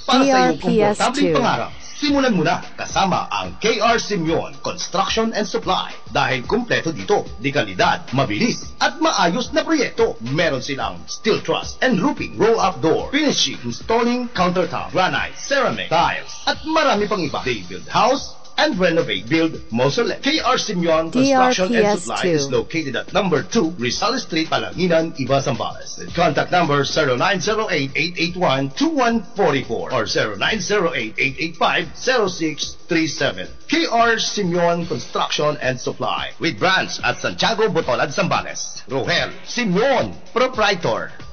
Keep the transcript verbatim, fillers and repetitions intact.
para D sa R iyong P S komportabling two. pangarap. Simulan mo na kasama ang K R Simeon Construction and Supply dahil kumpleto dito, dekalidad, mabilis at maayos na proyekto. Meron silang steel truss and roofing, roll-up door, finishing, installing countertop, granite, ceramic, tiles at marami pang iba. They build house and renovate, build, mausoleo. K R Simeon Construction and Supply is located at number two Rizal Street, Palanginan, Iba, Zambales. With contact number zero nine zero eight, eight eight one, two one four four or zero nine zero eight, eight eight five, zero six three seven. K R Simeon Construction and Supply with branch at Santiago, Botolad, Zambales. Rohel Simeon, Proprietor.